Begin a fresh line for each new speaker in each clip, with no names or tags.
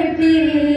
धरती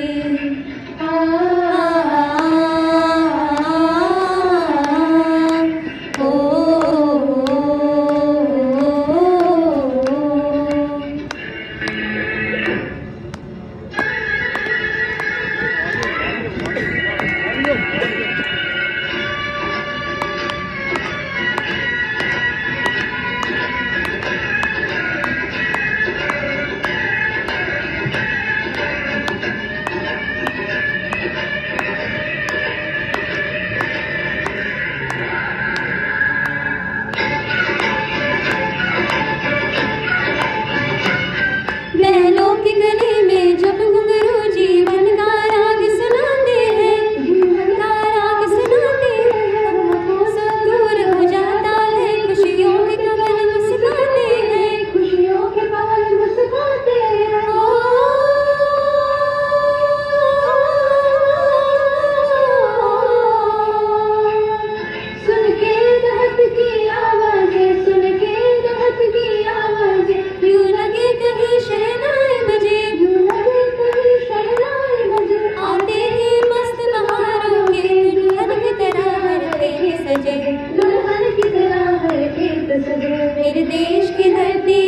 मेरे देश की धरती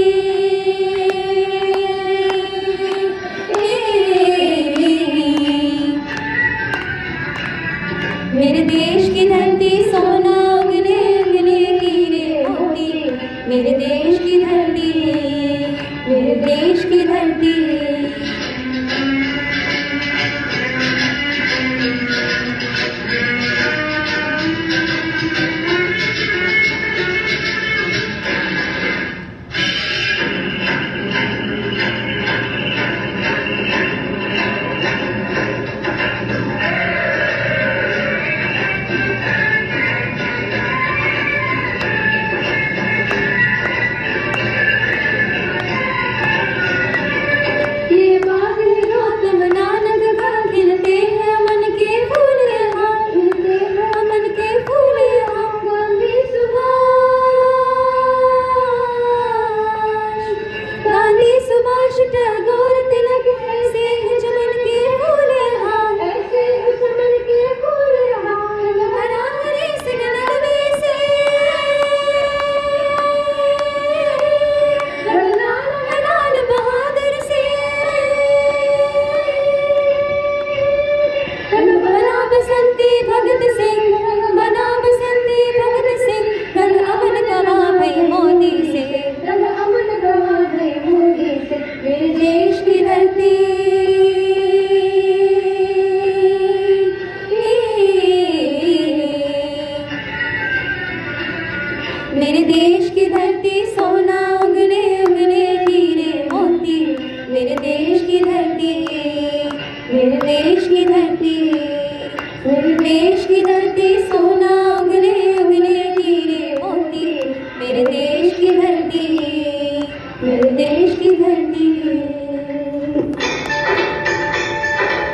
मेरे देश की धरती सोना उगने उगने हीरे मोती मेरे देश की धरती मेरे देश की धरती मेरे देश की धरती सोना उगने उगने हीरे मोती मेरे देश की धरती मेरे देश की धरती